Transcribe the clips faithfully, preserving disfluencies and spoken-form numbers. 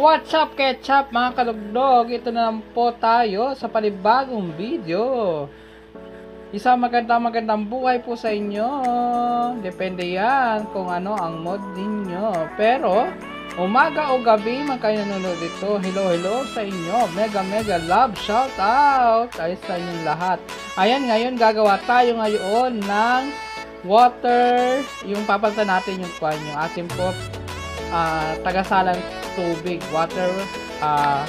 What's up, ketchup mga kalugdog? Ito na lang po tayo sa panibagong video. Isang magandang magandang buhay po sa inyo. Depende yan kung ano ang mood ninyo. Pero umaga o gabi man kayo nanonood dito, hello hello sa inyo. Mega mega love shout out ay sa inyong lahat. Ayan, ngayon gagawa tayo ngayon ng water. Yung papalitan natin yung kwan, yung ating po uh, tagasalang tubig, water uh,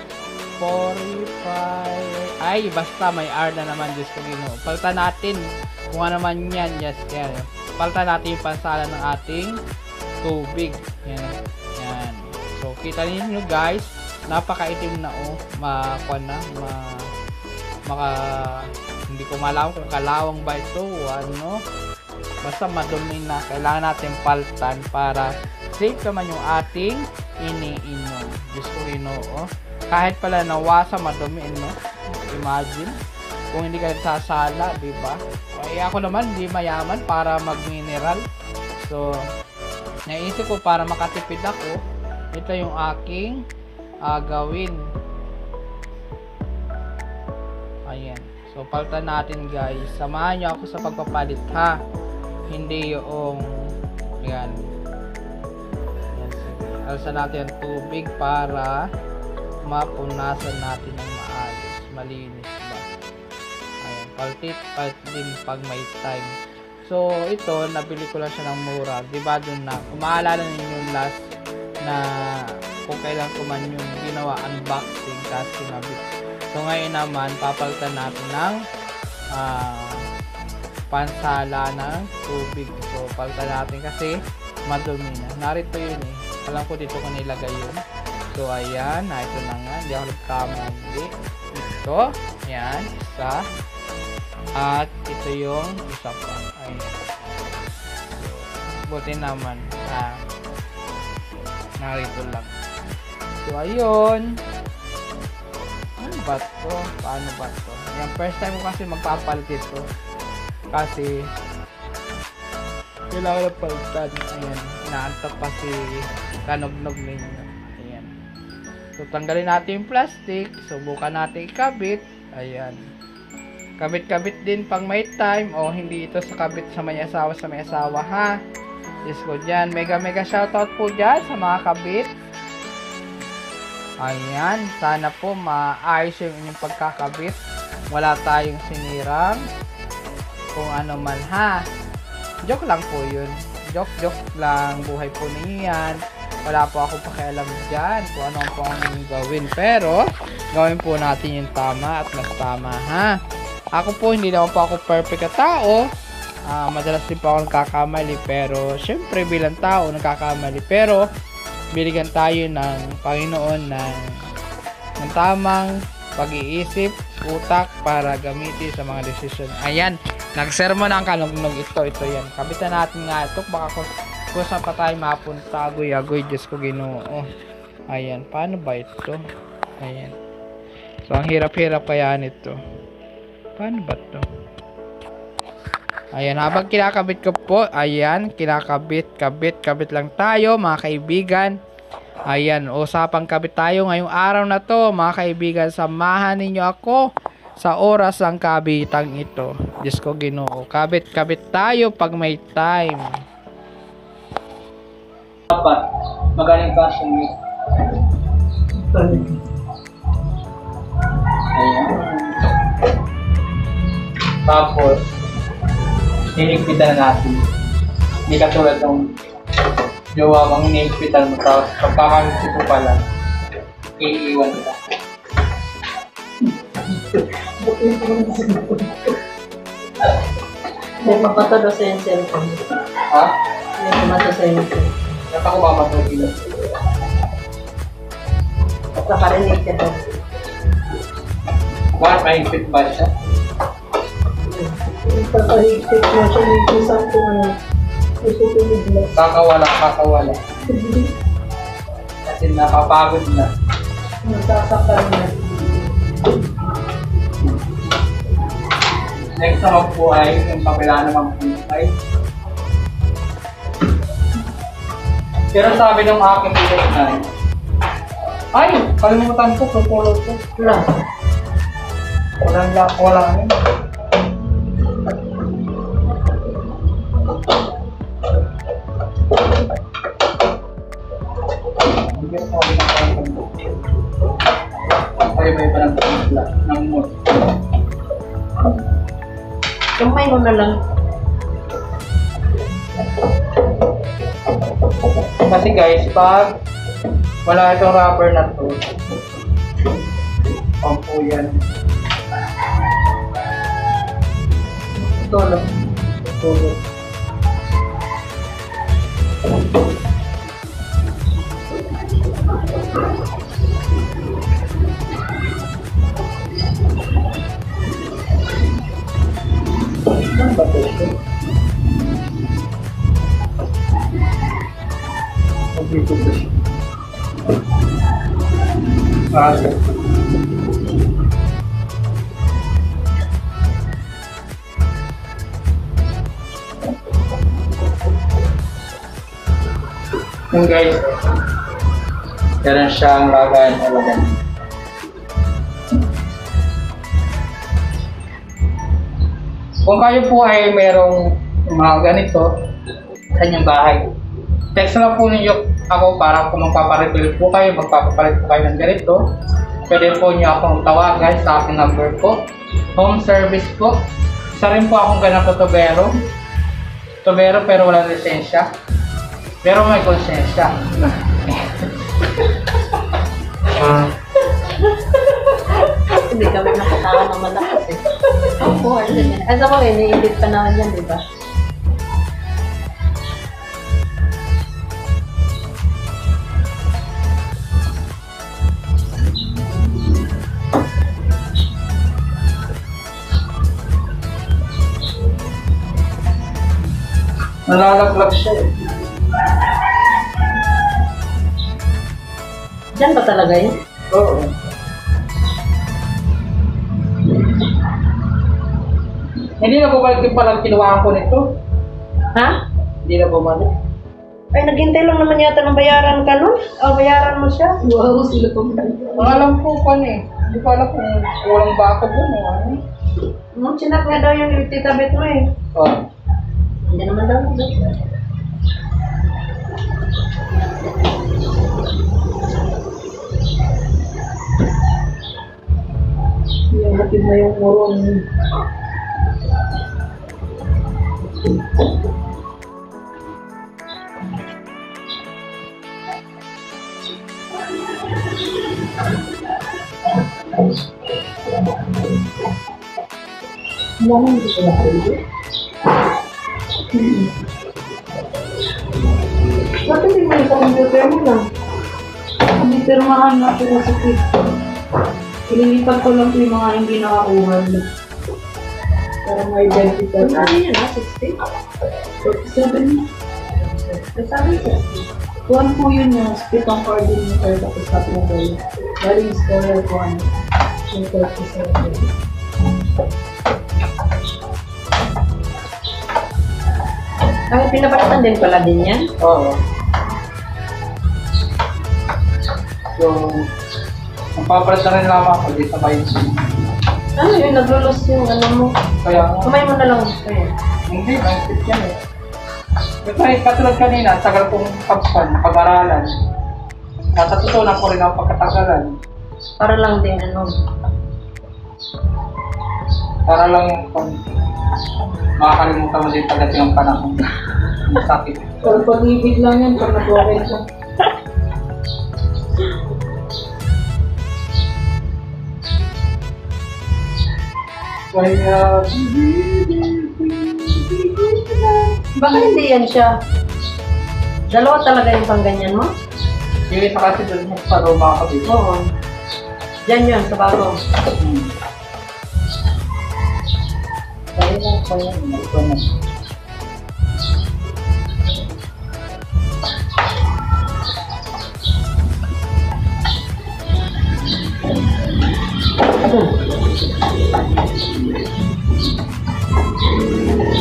forty-five, ay basta may R na naman, Diyos ko Ginoo. Palitan natin kung ano man yan. Yes, yan. Palitan natin yung pansalan ng ating tubig. Yan, yan. So kita niyo guys, napakaitim na oh, makuan na, ma, maka, hindi ko malaman kung kalawang ba ito o ano, basta madumi na. Kailangan natin palitan para safe naman yung ating iniinom. Diyos ko Ginoo. Kahit pala nawasa, madumi, no? Imagine kung hindi ka sasala, di ba? Ay ako naman hindi mayaman para mag-mineral. So naisip ko para makatipid ako, ito yung aking uh, gawin. Ayan. So palitan natin guys. Samahan nyo ako sa pagpapalit ha. Hindi yung ayan. Alsa natin ang tubig para mapunasan natin ng maayos, malinis ba. Ayan, paltit, paltit din pag may time. So ito, nabili ko lang siya ng mura, diba dun na, kung maalala ninyo yung last na kung kailan ko man yung ginawa unboxing kasi nabili. So ngayon naman, papalitan natin ng uh, pansala ng tubig. So palitan natin kasi madumi na. Narito yun eh. Alam ko dito ko nilagay yun. So ayan, na ito na nga. Hindi ako nagkamali. Ito, ayan, isa. At ito yung isa pa. Ayan. So, buti naman. Ah, narito lang. So ayun. Ano ba ito? Paano ba ito? Ayan, first time ko kasi magpapalit ito. Kasi kailangan na palitan. Ayan, inaantok pa si kanognog ninyo. Ayan. So tanggalin natin yung plastic. Subukan natin ikabit. Ayan. Kabit-kabit din pang may time. O hindi ito sa kabit sa may asawa sa may asawa ha. Yes ko dyan. Mega mega shoutout po dyan sa mga kabit. Ayan. Sana po maayos yung inyong pagkakabit. Wala tayong sinirang kung ano man ha. Joke lang po yun. Joke joke lang. Buhay po ninyo yan. Wala po ako pakialam dyan kung ano po ang gawin. Pero, gawin po natin yung tama at mas tama, ha? Ako po, hindi naman po ako perfect na tao. Uh, madalas din po ako nagkakamali. Pero, syempre, bilang tao, nagkakamali. Pero, biligan tayo ng Panginoon ng, ng tamang pag-iisip, utak para gamitin sa mga desisyon. Ayan, nagsermon ang kanugnog ito. Ito yan. Kabitan natin nga ito. Baka kung kung saan pa tayo mapunta, agoy agoy, Diyos ko Ginoo. Ayan, paano ba ito? Ayan. So ang hirap-hirap kaya nito. Paano ba ito? Ayan, habang kinakabit ko po, ayan, kinakabit, kabit, kabit lang tayo mga kaibigan. Ayan, usapang kabit tayo ngayong araw na to mga kaibigan. Samahan ninyo ako sa oras ng kabitang ito. Diyos ko Ginoo. Kabit, kabit tayo pag may time. Dapat magaling ka sa mga ayan. Tapos hinigpitan na natin. Hindi katulad ng jowa mong hinigpitan mo, tapos pagkakamit ko pala iiwan ka. May papatado sa yung cellphone. Ha? May pumato sa yung cellphone. Dapat ako mamatugin. Nakarinig ka daw. Bakit mahigpit ba siya? Pagkahigpit mo siya, may isang kung ano, isusunod lang. Kakawala, kakawala. Kasi napapagod na. Nasasaktan na. Next naman po ay yung kapila naman po ay Pero sabi ng aking pinay, Ay, kalimutan ko, pupulot ko. Wala. Walang lak, walang yun. Ay, may iba ng pangitla, ng mood. Kamay mo na lang. Kasi guys, pag wala itong rubber na to, pampo yan. Ito lang. Ito lang. Ano ba ito? Okay, ito ito. Ah, okay. Yung guys, meron siyang lagayan talaga. Kung kayo po ay merong mga ganito sa inyong bahay, text lang po ninyo ako para kung magpaparefill po kayo, magpapapalit po kayo ng ganito. Pwede po niyo akong tawagan sa aking number po. Home service po. Isa rin po akong ganito tubero. Tubero pero walang lisensya. Pero may konsensya. uh, Hindi kami nakatawa ng malakas eh. Opo, ano yan. Asa ko eh, naiinit pa naman yan, di ba? Nalalaglag siya eh. Diyan ba talaga yun? Oo. Hindi na bumalik yung palang kinuhaan ko nito. Ha? Hindi na bumalik. Ay, naghintay lang naman yata ng bayaran ka nun? O, bayaran mo siya? Wow, sila pa mo. Ang alam ko pa eh. Hindi ko alam kung walang baka doon o ano. Nung chinak nga daw yung tita Bet mo eh. Oo. Hindi naman daw. Yung hatid na yung moron. Wala mo dito na kayo. Bakit hindi mo sa computer mo lang? Hindi, pero mahanap ko sa kit. Ililipat ko lang po yung mga hindi nakakuha. Para may identity. Ano yun ha? sixty? forty-seven. Sabi ko. One po yun yung pitong coordinator tapos tatlong boy. Bali yung scholar ko ano. Yung thirty-seven. Ay, pinapalitan din pala din yan? Oo. So, magpapalit na rin lamang ako dito sa bayan. Ano yun? Naglulos yung ano mo. Kaya nga. Kamay mo na lang. Kaya. Hindi, ang tip yan eh. Ito ay katulad kanina, ang tagal kong pagpan, pag-aralan. Natutunan ko rin ang pagkatagalan. Para lang din ano. Para lang yung pag makakalimutan mo din pagdating ang panahon. Ang sakit. Pero pag-ibig lang yan pag nag-okay ko. Kaya, Baka hindi yan siya. Dalawa talaga yung pangganyan mo? yung isa kasi doon sa Roma ako dito. Oo. Diyan yun, sa bago. Hmm. Kaya lang, kaya lang. Ito na.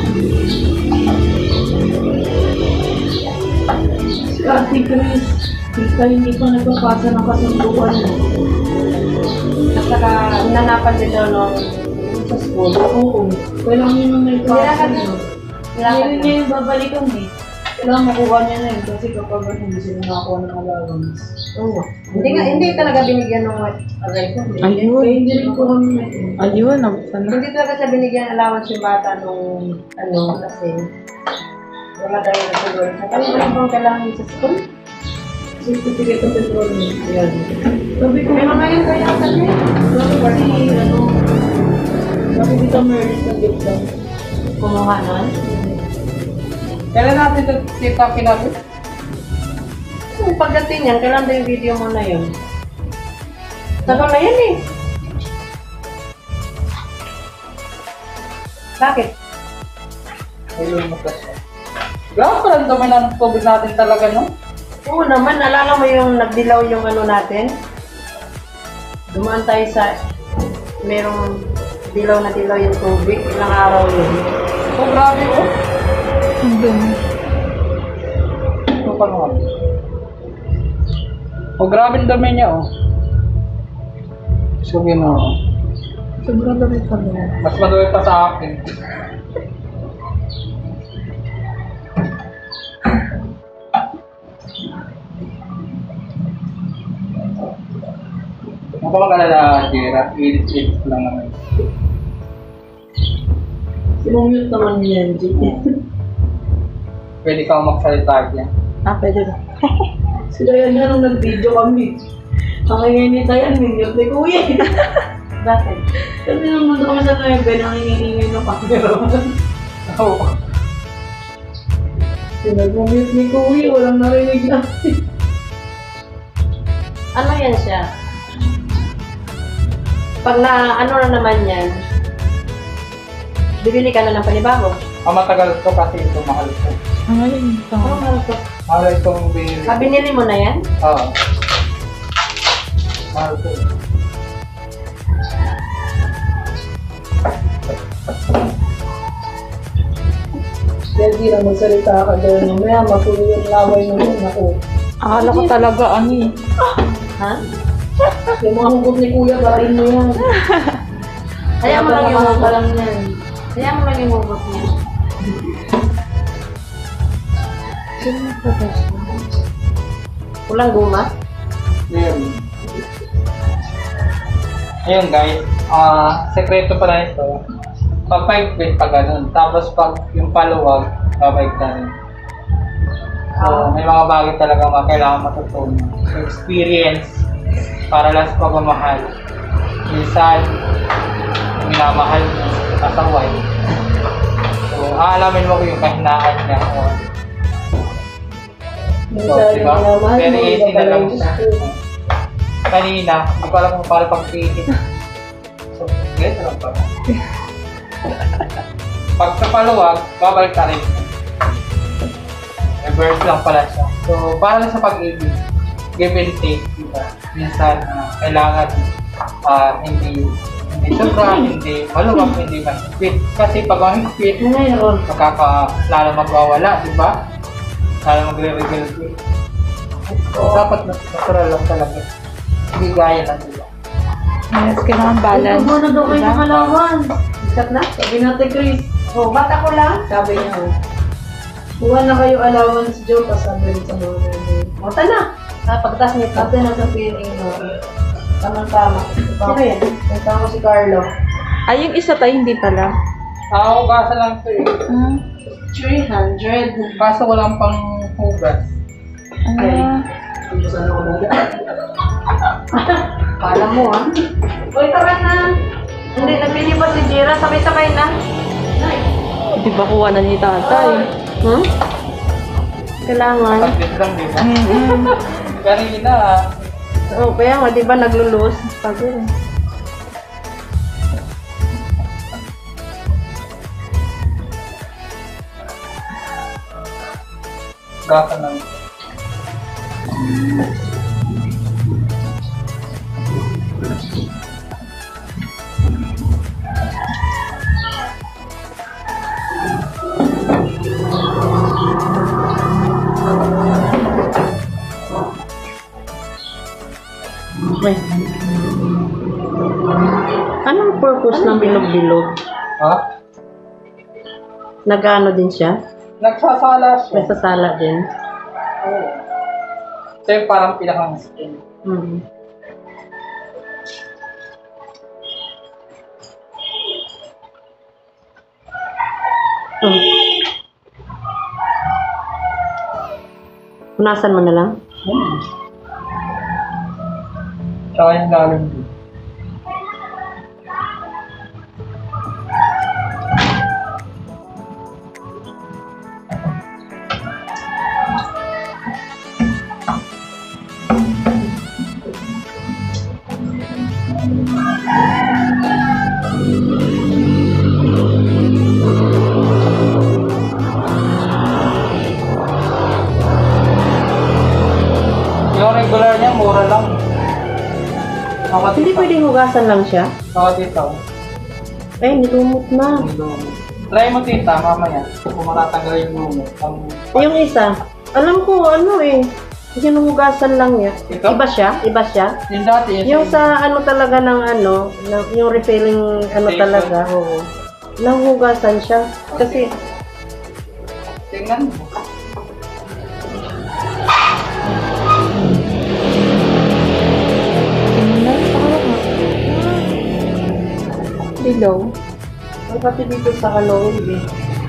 Si Ate Chris. Kita hindi pa nagpapasa ng kasunduan. At saka, nanapan din daw nung sa school. Oo. Kailangan yun ang may Nilakad pasa. na. Ngayon Nilakad na. niya yung babalikan eh. Kailangan makuha niya na yun kasi kapag hindi sila nakakuha ng allowance. Oo. Hindi nga, hindi talaga binigyan ng aray ko. Kaya hindi rin po kami na Ayun, nabuksan na. Hindi talaga siya binigyan ng allowance yung bata nung ano, kasi wala tayo na siguro. Kaya wala bang kailangan sa school? certificate of enrollment. Yan. Sabi ko, May mga yun kaya kasi. sabi kasi, ano, sabi dito Merlis na gift lang. Kumuha nun. Kailan natin ito kita kinabit? Kung pagdating yan, kailan ba yung video mo na yun? Tagal na yan eh. Bakit? Ayun mo kasi. Grabe pa lang naman ang COVID natin talaga, no? Oo naman, nalala mo yung nagdilaw yung ano natin? Dumaan tayo sa merong dilaw na dilaw yung tubig. Ilang araw yun. So, grabe, oh. Hanggang. Ito pa naman. Oh, grabe ang dami niya, oh. So, gino. Sobrang dami pa na. Mas madami pa sa akin. Ako magalala, Jera. Edit-edit lang naman. Sinumute naman niya, G. Pwede ka magsalita dyan. Ah, pwede ba? Sila yan nga nung nag-video kami. Ang ingay ni Tayan, minute ni Kuya. Bakit? Kasi nung nandun kami sa live, ang ingay ng camera. Oo. Sinag-mute ni Kuya, walang narinig natin. Ano yan siya? Pag na ano na naman yan, bibili ka na ng panibago. Ang matagal ito kasi ito mahal ito. Ang galing ito. Ano mahal ko? Mahal itong binili. Ah, binili mo na yan? Oo. Mahal ito. Kaya di lang magsalita ka dyan. Mamaya matuloy yung laway mo yun. Ako. Akala ko talaga, ano eh. Ha? Yung mga hugot ni Kuya, barin mo yan. Kaya mo lang yung ka hugot. lang yan. Kaya mo lang yung hugot niya. Kulang guma? Ayun. Ayun guys, ah sekreto pala ito. Pag five feet pa ganun. Tapos pag yung paluwag, babalik ka rin. So, may mga bagay talaga mga kailangan matutunan. Experience para lang sa pagmamahal. Minsan, minamahal mo kasaway. So, aalamin mo yung kahinaan niya. O, so, diba? Very easy na lang siya. Kanina, hindi ko alam kung paano pag-pilit. So, ganito lang pala. Pag sa paluwag, babalik ka rin. Reverse lang pala siya. So, para lang sa pag-ibig, give and take, diba? Minsan, uh, kailangan uh, hindi hindi sobra, hindi maluwag, hindi mahigpit. Kasi pag mahigpit, Ngayon, makaka, lalo magwawala, diba? Lalo magre-reveal. So, dapat natural lang talaga. Hindi gaya lang diba? Yes, kailangan balance. Ito na daw kayo Diba? nakalawan. Ikat na? Sabi natin, Chris. Oh, bata ko lang. Sabi niya, oh. Kuha na kayo allowance, Joe, pasabi rin sa mga nanay. Mata na. Ah, pagtas nito. Ate na sa P N A, no? Tamang-tama. Sino yan? Punta ko si Carlo. Ay, yung isa tayo, hindi pala. Ah, hugasan lang ito eh. Ah, three hundred. Kaso walang pang hugas. ah. Hindi sana ako nag Kala mo ah. Uy, tara na. Hindi, nabili pa si Jira. Sabay-sabay na. Di ba kuha na ni tatay? Hmm? Kailangan. Pag-dip lang diba? Mm-hmm. Kanina, Oo, kaya nga, di ba naglulus? Pagod. hugasan lang. Wait. Anong purpose ng bilog-bilog? Ha? Nag-ano din siya? Nagsasala siya. Nasasala din? Oo. Ito yung parang pinakang skin. Hmm. Hmm. Punasan mo na lang? Hmm. Tsaka yung lalim din. Yung regular niya, mura lang. Ako Hindi dito. pwedeng hugasan lang siya? Ako dito. Eh, nilumot na. Try mo tita, mamaya. Kung matatanggal yung lumot. Ang... Yung isa, alam ko ano eh. Hinuhugasan lang niya. Ito? Iba siya? Iba siya? Yung dati, yung, Yung sa ano talaga ng ano, na- yung refilling ano Station. talaga, oo. Nahuhugasan siya. Kasi, Tingnan mo. Tingnan, parang dilaw. ang pati dito sa Halloween eh.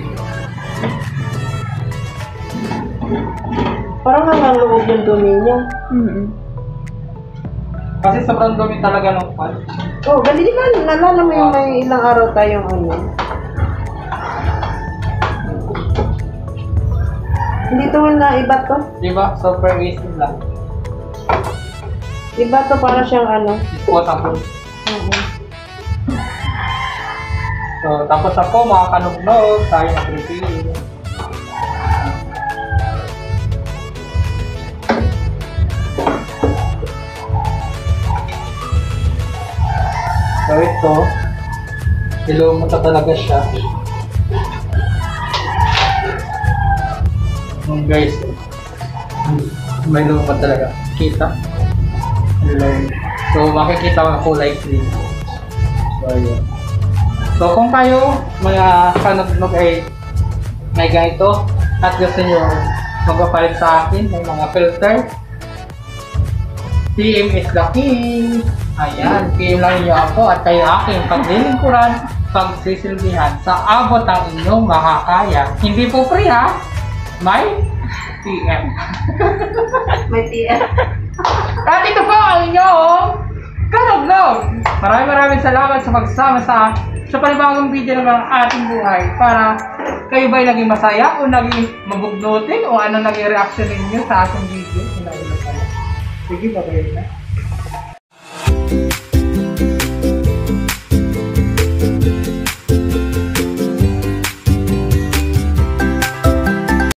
Parang hanggang loob yung dumi niya. Mm-mm. Kasi sobrang dumi talaga ng pan. Oh, gali di ba? Nalala mo yung may ilang araw tayong ano. Hindi to na iba to. Diba? Super easy lang. Iba to para siyang ano. Disposable. Oo. So, tapos ako, mga kanugnog, tayo mag-review. So, ito, ilumuta talaga siya. Yung guys, may lumot talaga. Kita? Ilum. So, makikita ang kulay green. So, yun. So kung kayo mga kanugnog ay may ganito at gusto nyo magpapalit sa akin ng mga filter, P M is the king. Ayan, P M lang niyo ako at kayo aking paglilingkuran, pagsisilbihan sa abot ang inyong makakaya. Hindi po free ha, may P M. May T F. At ito po ang inyong kanugnog. Maraming maraming salamat sa pagsama sa sa panibagong video ng ating buhay para kayo ba'y naging masaya o naging mabugnutin o ano naging reaction ninyo sa ating video. Sige, babay na.